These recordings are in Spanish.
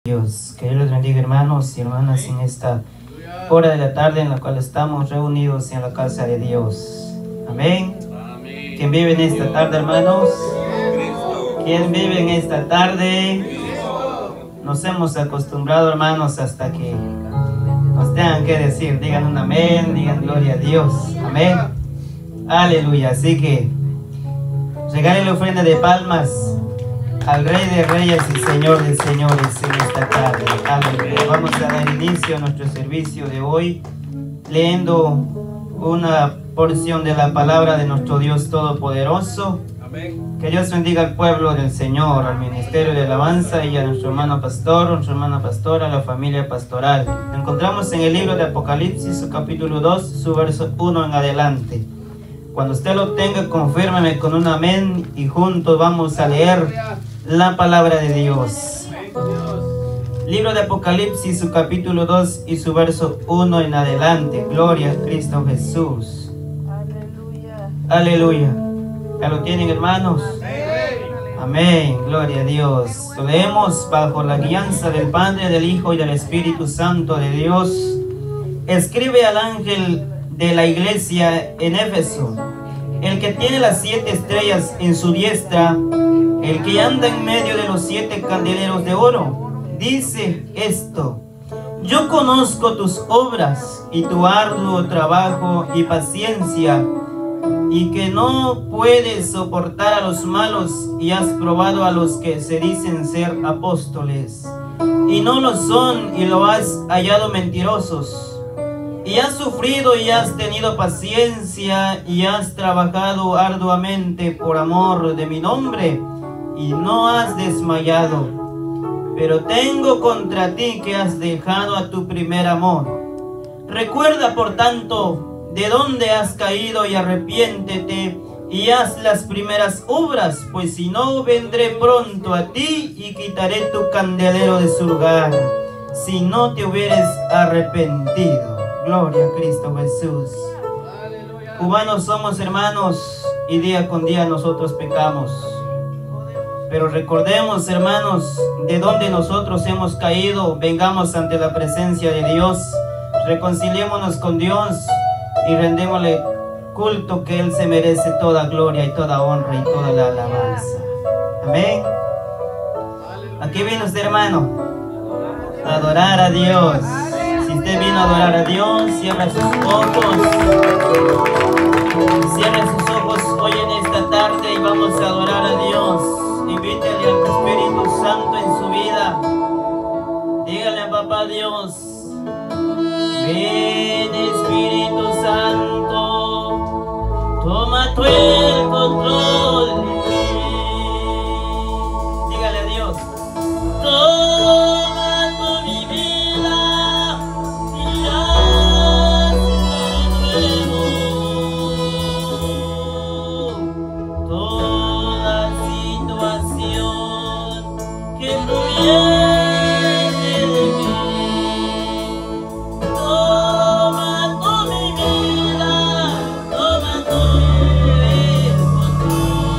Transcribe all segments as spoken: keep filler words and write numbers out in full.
Dios, que Dios les bendiga, hermanos y hermanas, en esta hora de la tarde en la cual estamos reunidos en la casa de Dios. Amén. Amén. ¿Quién vive en esta tarde, hermanos? ¿Quién vive en esta tarde? Nos hemos acostumbrado, hermanos, hasta que nos tengan que decir, digan un amén, digan gloria a Dios. Amén. Aleluya. Así que regalen la ofrenda de palmas al Rey de Reyes y Señor de Señores en esta tarde. Aleluya. Vamos a dar inicio a nuestro servicio de hoy leyendo una porción de la palabra de nuestro Dios Todopoderoso. Amén. Que Dios bendiga al pueblo del Señor, al ministerio de alabanza y a nuestro hermano pastor, nuestra hermana pastora, a la familia pastoral. Lo encontramos en el libro de Apocalipsis, su capítulo dos, su verso uno en adelante. Cuando usted lo tenga, confírmeme con un amén y juntos vamos a leer la palabra de Dios. Libro de Apocalipsis, su capítulo dos y su verso uno en adelante. Gloria a Cristo Jesús. Aleluya. Aleluya. ¿Ya lo tienen, hermanos? Amén. Gloria a Dios. Lo leemos bajo la guianza del Padre, del Hijo y del Espíritu Santo de Dios. Escribe al ángel de la iglesia en Éfeso, el que tiene las siete estrellas en su diestra, el que anda en medio de los siete candeleros de oro, dice esto: yo conozco tus obras y tu arduo trabajo y paciencia, y que no puedes soportar a los malos, y has probado a los que se dicen ser apóstoles, y no lo son, y lo has hallado mentirosos. Y has sufrido y has tenido paciencia y has trabajado arduamente por amor de mi nombre y no has desmayado. Pero tengo contra ti que has dejado a tu primer amor. Recuerda, por tanto, de dónde has caído y arrepiéntete y haz las primeras obras, pues si no, vendré pronto a ti y quitaré tu candelero de su lugar, si no te hubieres arrepentido. Gloria a Cristo Jesús. Aleluya. Humanos somos, hermanos, y día con día nosotros pecamos. Pero recordemos, hermanos, de dónde nosotros hemos caído. Vengamos ante la presencia de Dios, reconciliémonos con Dios y rendémosle culto, que Él se merece toda gloria y toda honra y toda la alabanza. Amén. Aquí viene usted, hermano, a adorar a Dios. Si usted vino a adorar a Dios, cierra sus ojos. Cierra sus ojos hoy en esta tarde y vamos a adorar a Dios. Invítele al Espíritu Santo en su vida. Dígale a Papá Dios: ven, Espíritu Santo, toma tú el control de mí. Dígale a Dios: toma tú mi vida. Toda situación que proviene de mí, toma tú mi vida, toma tú el control.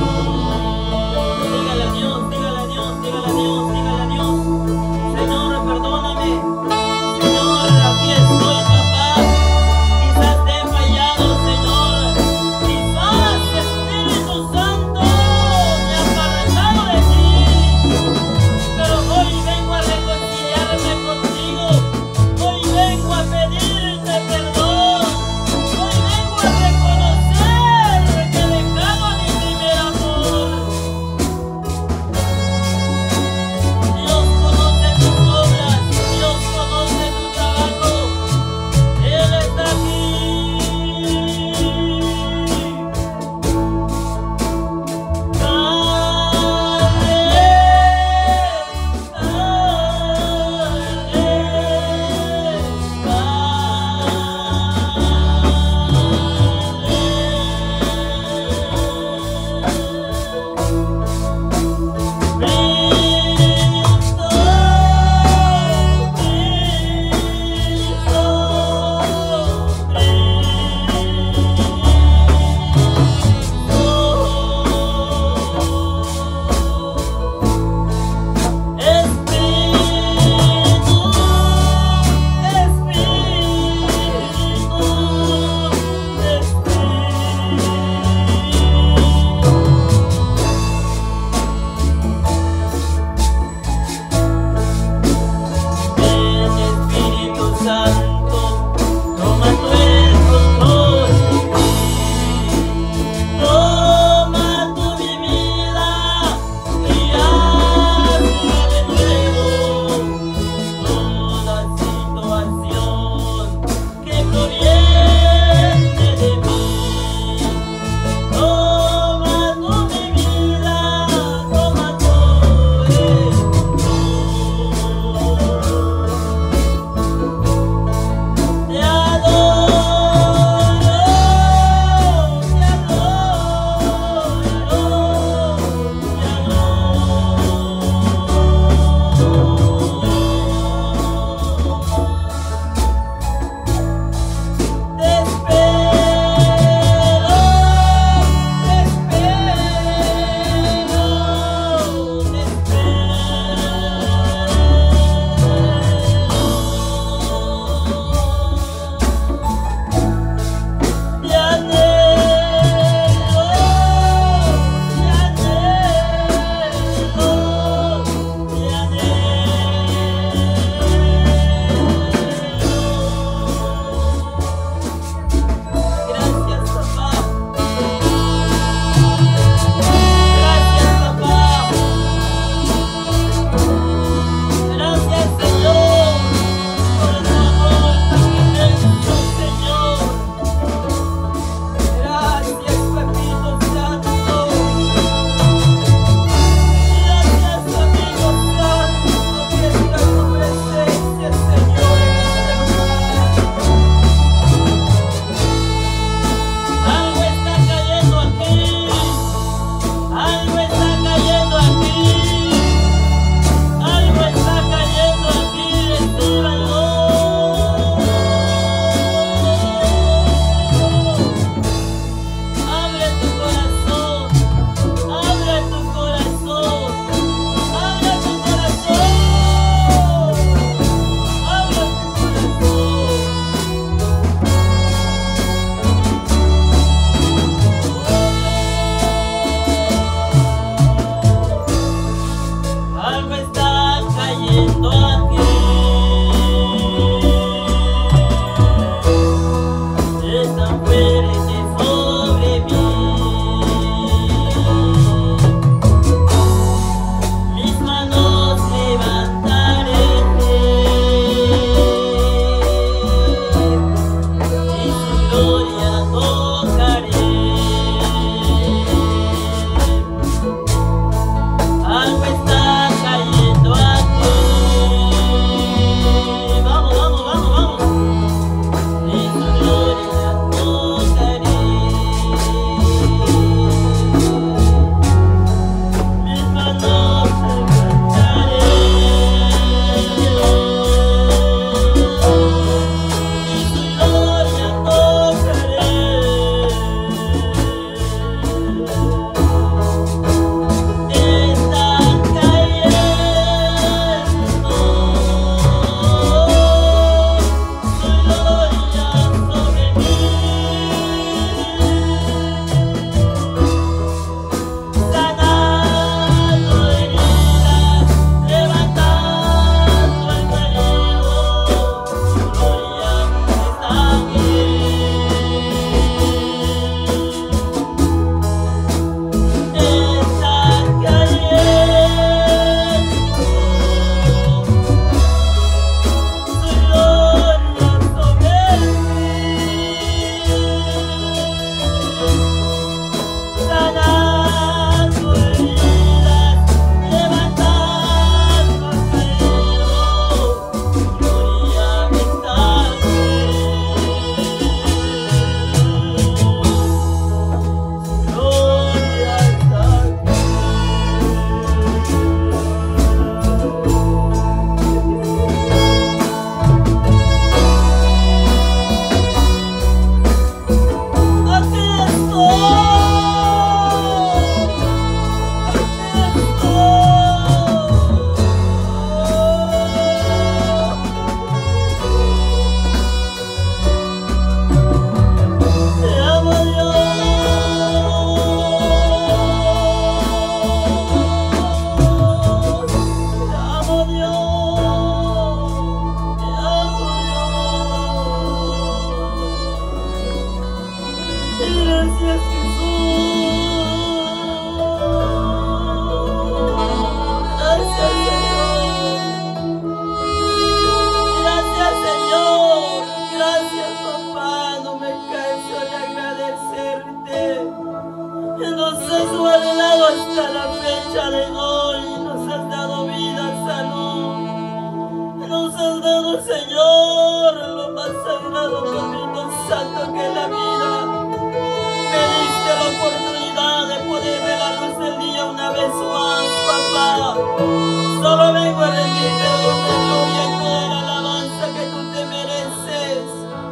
noche de hoy nos has dado vida, salud. Nos has dado, Señor, lo más sagrado, bendito, santo que es la vida. Me diste la oportunidad de poder ver la luz del día una vez más, papá. Solo vengo a rendirte la gloria y toda la alabanza que tú te mereces.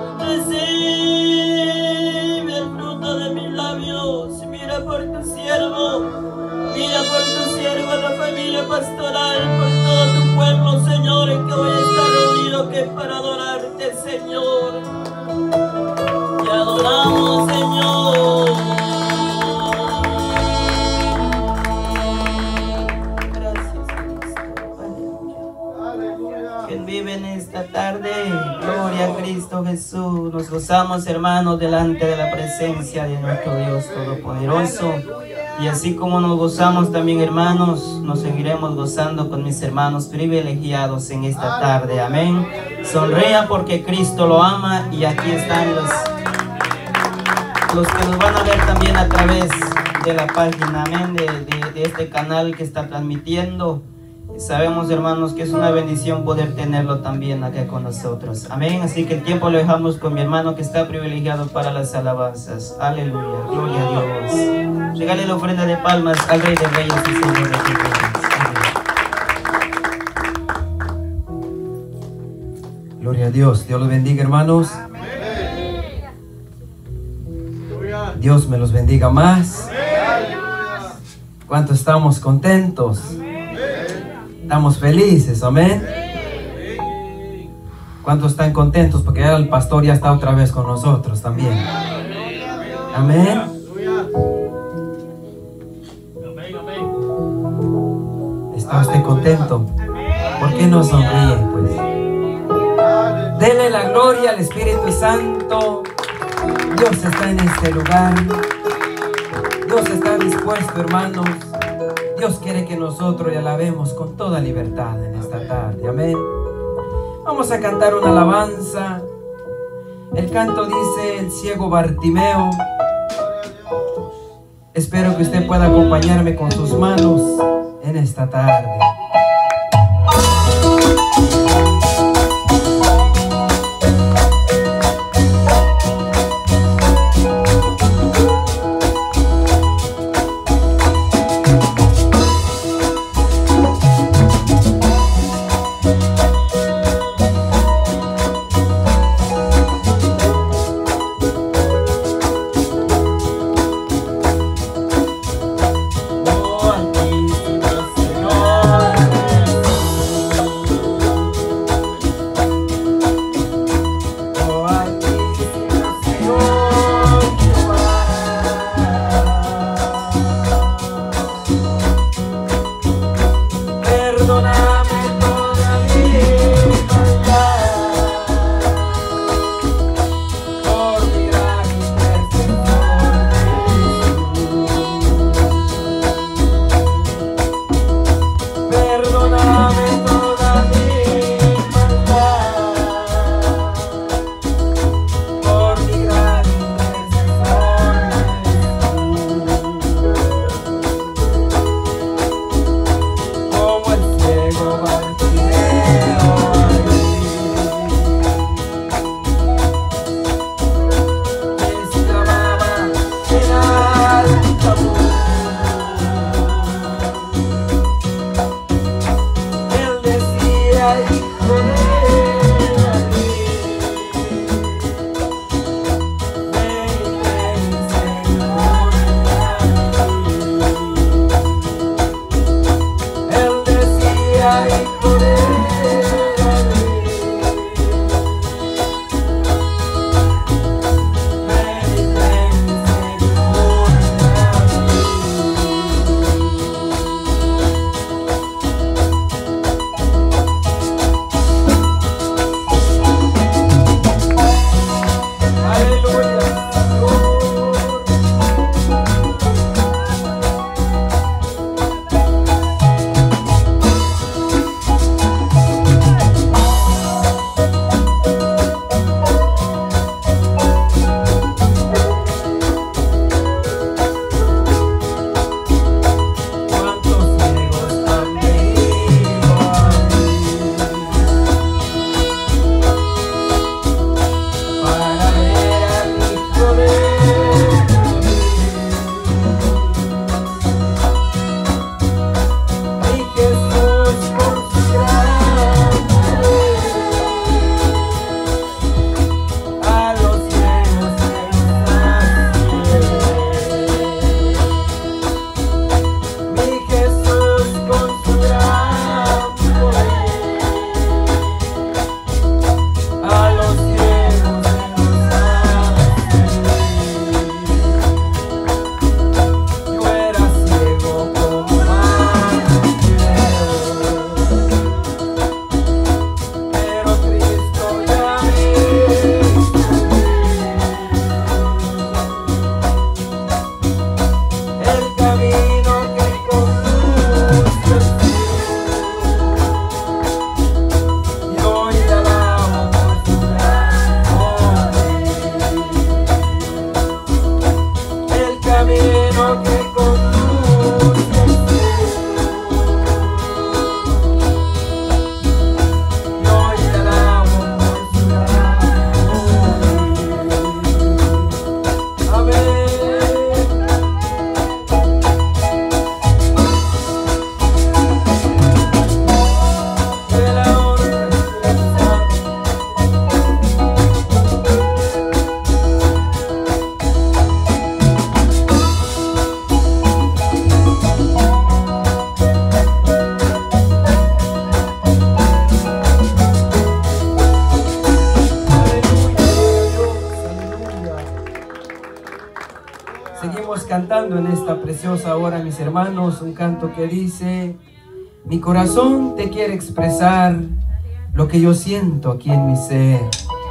Recibe el fruto de mis labios. Mira por tu siervo. Mira por tu siervo, la familia pastoral, por todo tu pueblo, Señor, en que hoy está reunido, que es para adorarte, Señor. Te adoramos, Señor. Gracias, Cristo. Aleluya. Quien vive en esta tarde, gloria a Cristo Jesús. Nos gozamos, hermanos, delante de la presencia de nuestro Dios Todopoderoso. Y así como nos gozamos también, hermanos, nos seguiremos gozando con mis hermanos privilegiados en esta tarde. Amén. Sonría porque Cristo lo ama. Y aquí están los, los que nos van a ver también a través de la página, amén, de, de, de este canal que está transmitiendo. Sabemos, hermanos, que es una bendición poder tenerlo también acá con nosotros. Amén. Así que el tiempo lo dejamos con mi hermano que está privilegiado para las alabanzas. Aleluya. Gloria a Dios. Regale la ofrenda de palmas al Rey de Reyes y Señor de Reyes. Gloria a Dios. Dios los bendiga, hermanos. Dios me los bendiga más. ¿Cuánto estamos contentos? Estamos felices, amén. ¿Cuántos están contentos? Porque ya el pastor ya está otra vez con nosotros también. Amén. ¿Está usted contento? ¿Por qué no sonríe, pues? Dele la gloria al Espíritu Santo. Dios está en este lugar. Dios está dispuesto, hermanos. Dios quiere que nosotros le alabemos con toda libertad en esta tarde. Amén. Vamos a cantar una alabanza. El canto dice: el ciego Bartimeo. Espero que usted pueda acompañarme con sus manos en esta tarde. Oh, Altísimo Señor. cantando en esta preciosa hora, mis hermanos, un canto que dice: mi corazón te quiere expresar lo que yo siento aquí en mi ser.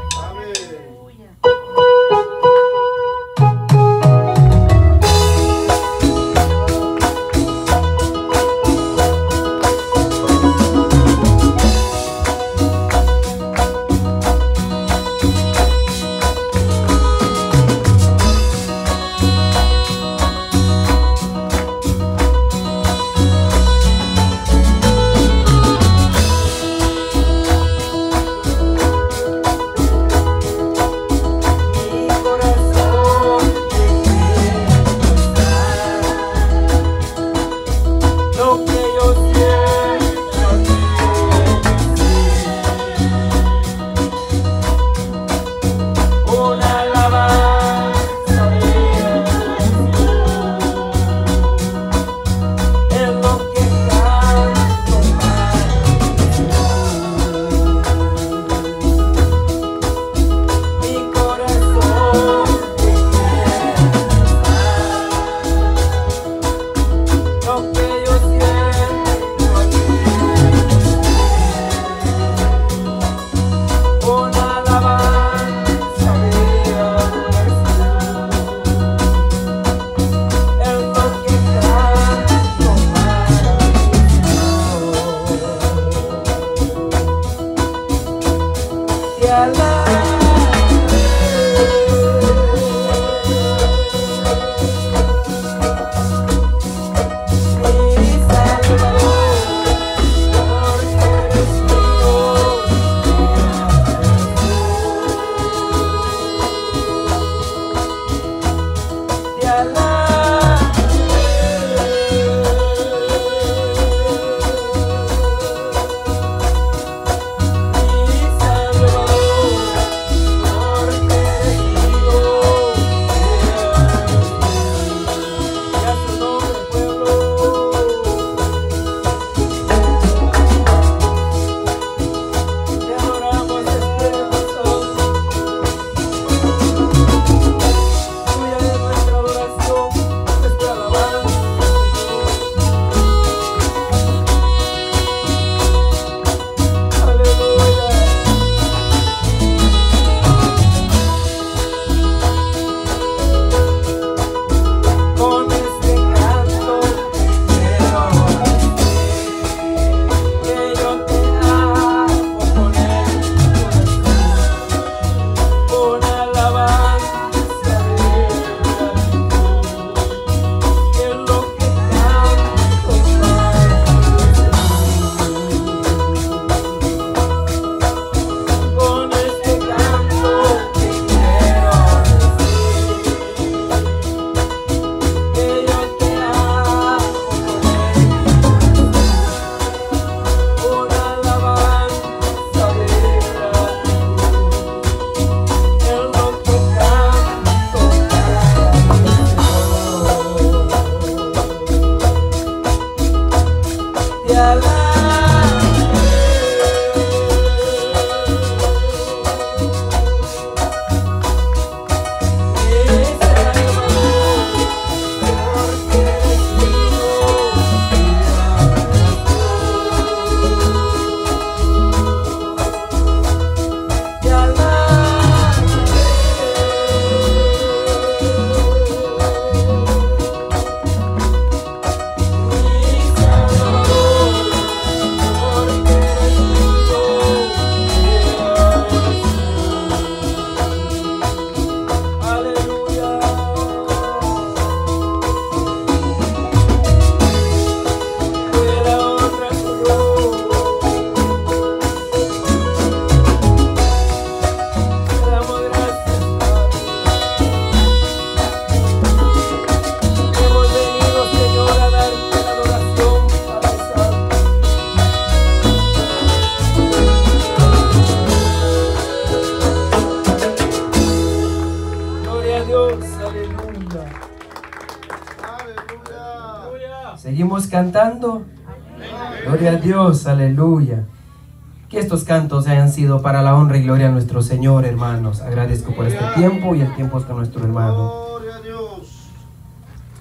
Seguimos cantando. Gloria a Dios, aleluya. Que estos cantos hayan sido para la honra y gloria a nuestro Señor, hermanos. Agradezco por este tiempo y el tiempo con nuestro hermano.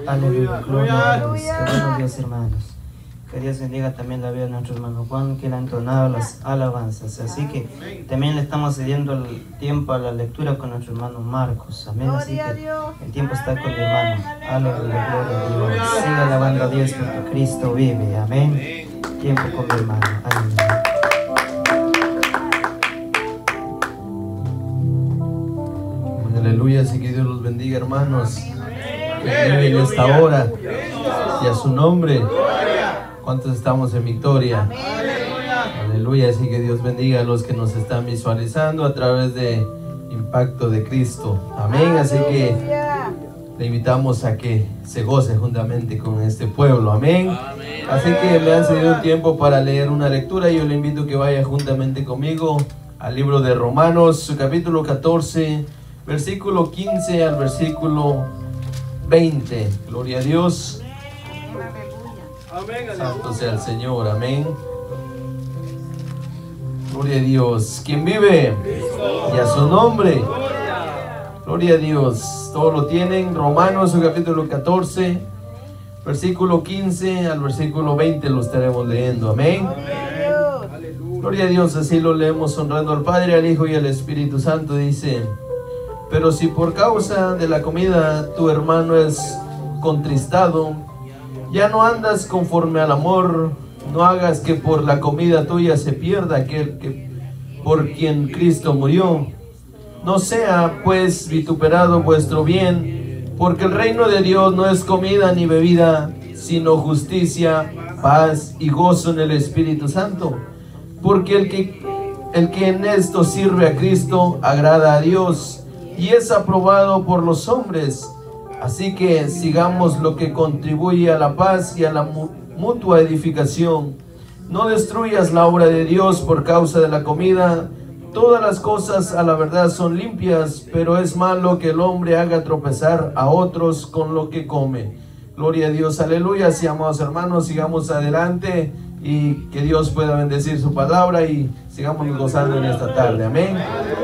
Aleluya, gloria a Dios. Qué bueno Dios, hermanos. Que Dios bendiga también la vida de nuestro hermano Juan, que le ha entonado las alabanzas. Así que también le estamos cediendo el tiempo a la lectura con nuestro hermano Marcos. Amén. Así que el tiempo está con mi hermano. Aleluya, gloria a Dios. Siga alabando a Dios porque Cristo vive. Amén. Tiempo con mi hermano. Aleluya. Aleluya, así que Dios los bendiga, hermanos. Que viven en esta hora y a su nombre. ¿Cuántos estamos en victoria? Aleluya, así que Dios bendiga a los que nos están visualizando a través de Impacto de Cristo. Amén, así que le invitamos a que se goce juntamente con este pueblo. Amén. Así que me han cedido un tiempo para leer una lectura y yo le invito a que vaya juntamente conmigo al libro de Romanos, su capítulo catorce, versículo quince al versículo veinte. Gloria a Dios. Santo sea el Señor, amén. Gloria a Dios. ¿Quién vive? Y a su nombre. Gloria a Dios. Todos lo tienen. Romanos, su capítulo catorce, versículo quince al versículo veinte lo estaremos leyendo, amén. Gloria a Dios, así lo leemos honrando al Padre, al Hijo y al Espíritu Santo. Dice: pero si por causa de la comida tu hermano es contristado, ya no andas conforme al amor. No hagas que por la comida tuya se pierda aquel que por quien Cristo murió. No sea pues vituperado vuestro bien, porque el reino de Dios no es comida ni bebida, sino justicia, paz y gozo en el Espíritu Santo. Porque el que, el que en esto sirve a Cristo agrada a Dios y es aprobado por los hombres. Así que sigamos lo que contribuye a la paz y a la mutua edificación. No destruyas la obra de Dios por causa de la comida. Todas las cosas a la verdad son limpias, pero es malo que el hombre haga tropezar a otros con lo que come. Gloria a Dios, aleluya. Si amados hermanos, sigamos adelante y que Dios pueda bendecir su palabra y sigamos gozando en esta tarde. Amén.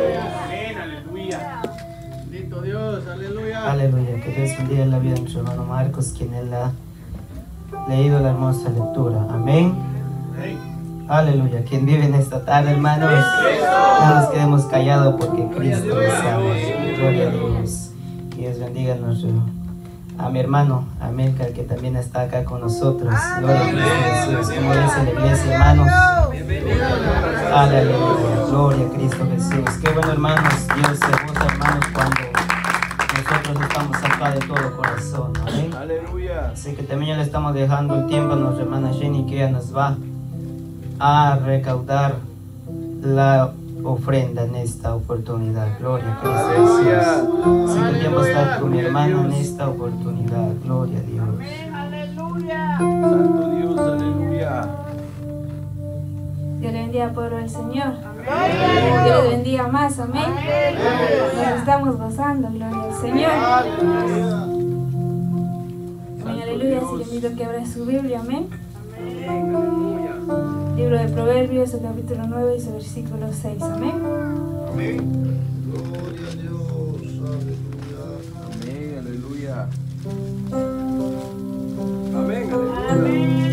Aleluya, que Dios bendiga la vida de nuestro hermano Marcos, quien él ha leído la hermosa lectura. Amén. Aleluya, quien vive en esta tarde, hermanos, no nos quedemos callados porque Cristo nos ama. Gloria a Dios. Que Dios bendiga a, nuestro, a mi hermano América, que también está acá con nosotros. Gloria a Cristo Jesús, como dice la iglesia, hermanos. Aleluya, gloria a Cristo Jesús. Qué bueno, hermanos, Dios se goza, hermanos, cuando nosotros estamos acá de todo corazón. Amén. Aleluya. Así que también ya le estamos dejando el tiempo a nuestra hermana Jenny, que ella nos va a recaudar la ofrenda en esta oportunidad. Gloria a Cristo Jesús. Así que el tiempo está con mi hermana en esta oportunidad. Gloria a Dios. Aleluya. Santo Dios, aleluya. Dios le bendiga, pueblo del Señor. Dios le bendiga más, amén. Nos estamos gozando, gloria al Señor. Amén, aleluya. Si le invito a que abra su Biblia, amén. Libro de Proverbios, el capítulo nueve y su versículo seis, amén. Amén. Gloria a Dios, aleluya. Amén, aleluya. Amén, aleluya.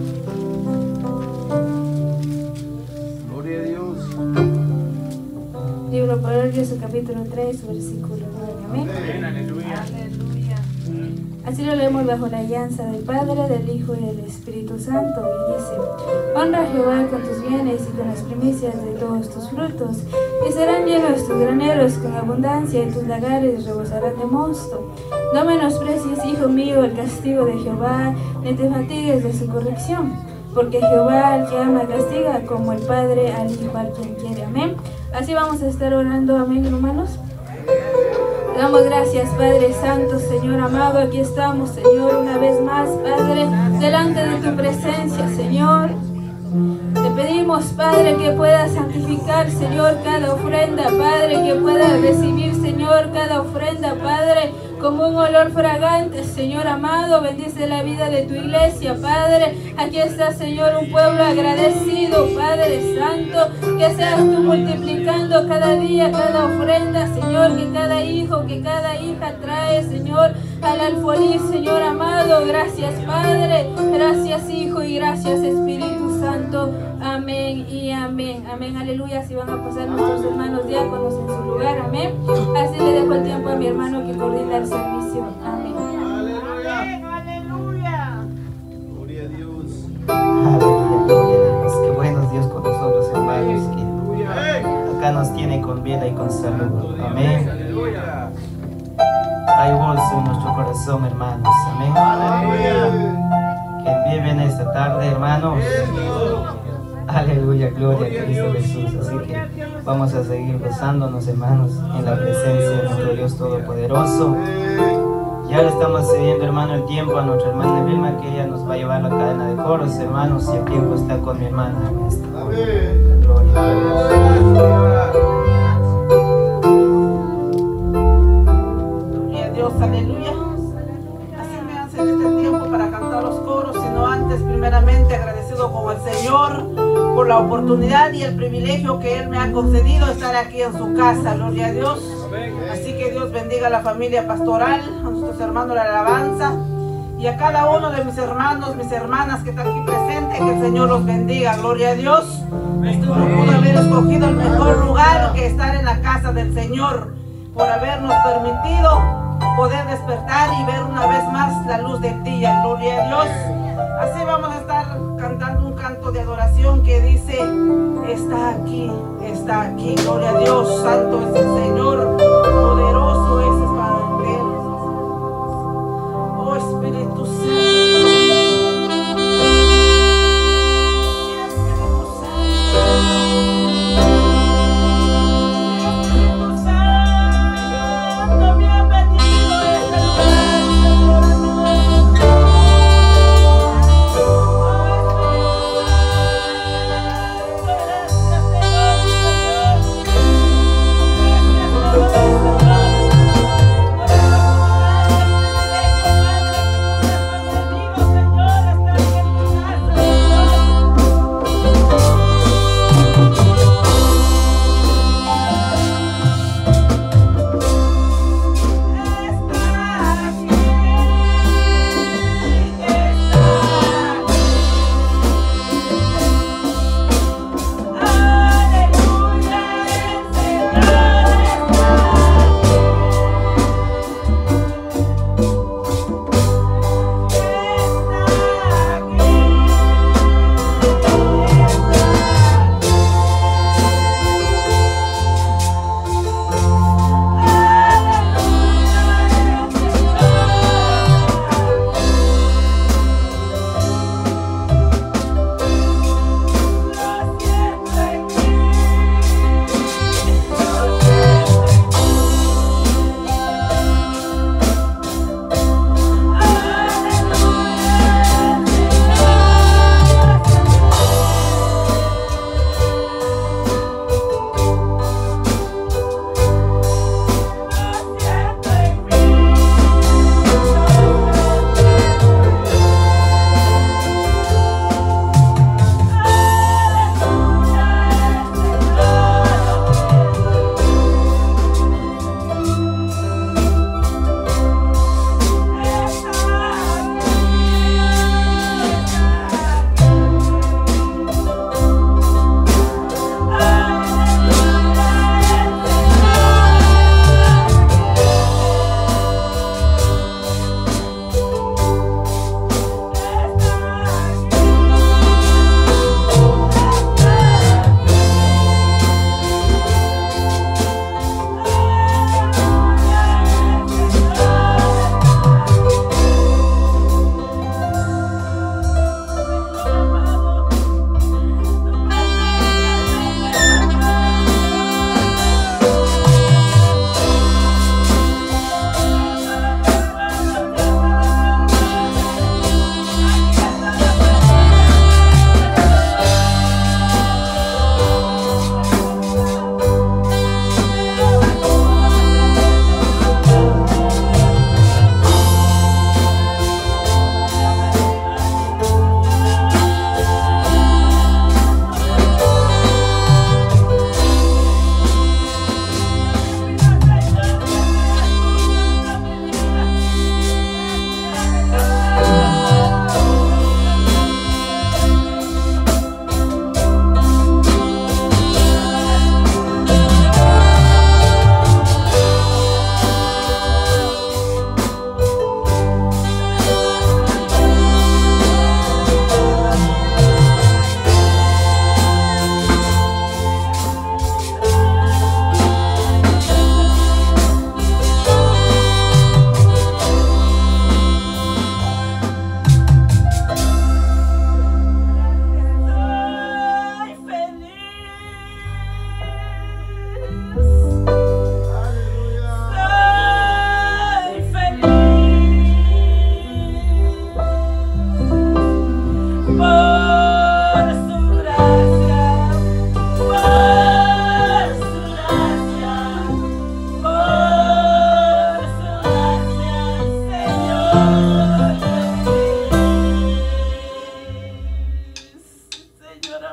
Gloria a Dios. Libro de Proverbios, el capítulo tres, su versículo nueve, amén. Amén, aleluya. Así lo leemos bajo la alianza del Padre, del Hijo y del Espíritu Santo, y dice: honra a Jehová con tus bienes y con las primicias de todos tus frutos, y serán llenos tus graneros con abundancia, y tus lagares rebosarán de mosto. No menosprecies, hijo mío, el castigo de Jehová, ni te fatigues de su corrección, porque Jehová al que ama castiga, como el Padre al Hijo al quien quiere. Amén. Así vamos a estar orando, amén, hermanos. Te damos gracias, Padre Santo, Señor amado. Aquí estamos, Señor, una vez más, Padre, delante de tu presencia, Señor. Te pedimos, Padre, que puedas santificar, Señor, cada ofrenda, Padre, que puedas recibir, Señor, cada ofrenda, Padre, como un olor fragante, Señor amado. Bendice la vida de tu iglesia, Padre. Aquí está, Señor, un pueblo agradecido, Padre Santo. Que seas tú multiplicando cada día, cada ofrenda, Señor, que cada hijo, que cada hija trae, Señor, al alfolí, Señor amado. Gracias, Padre. Gracias, Hijo, y gracias, Espíritu Santo. Amén y amén. Amén, aleluya. Si van a pasar nuestros hermanos diáconos en su lugar, amén. Así le dejo el tiempo a mi hermano que coordina el servicio. Amén. Aleluya. Gloria a Dios. Aleluya, gloria a Dios. Qué bueno es Dios con nosotros, hermanos. Que acá nos tiene con vida y con salud. Amén. Hay gozo en nuestro corazón, hermanos. Amén. Quien vive en esta tarde, hermanos. Aleluya, gloria a Cristo Jesús. Así que vamos a seguir gozándonos, hermanos, en la presencia de nuestro Dios Todopoderoso. Ya le estamos cediendo, hermano, el tiempo a nuestra hermana Vilma, que ella nos va a llevar la cadena de coros, hermanos, y el tiempo está con mi hermana en esta hora. Gloria a Dios. Aleluya. Así me hace en este tiempo para cantar los coros, sino antes primeramente agradecido con el Señor por la oportunidad y el privilegio que Él me ha concedido estar aquí en su casa. Gloria a Dios. Así que Dios bendiga a la familia pastoral, a nuestros hermanos de la alabanza y a cada uno de mis hermanos, mis hermanas que están aquí presentes. Que el Señor los bendiga. Gloria a Dios. Esto no pudo haber escogido el mejor lugar que estar en la casa del Señor, por habernos permitido poder despertar y ver una vez más la luz del día. Gloria a Dios. Así vamos a estar cantando un canto de adoración que dice: está aquí, está aquí. Gloria a Dios. Santo es el Señor, poderoso es el Padre. Oh Espíritu Santo. Gracias,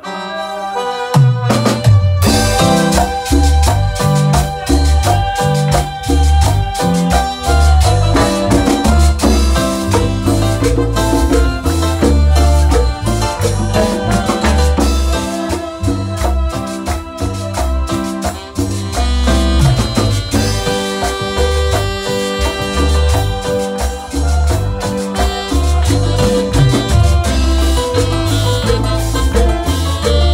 Thank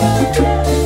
Thank you.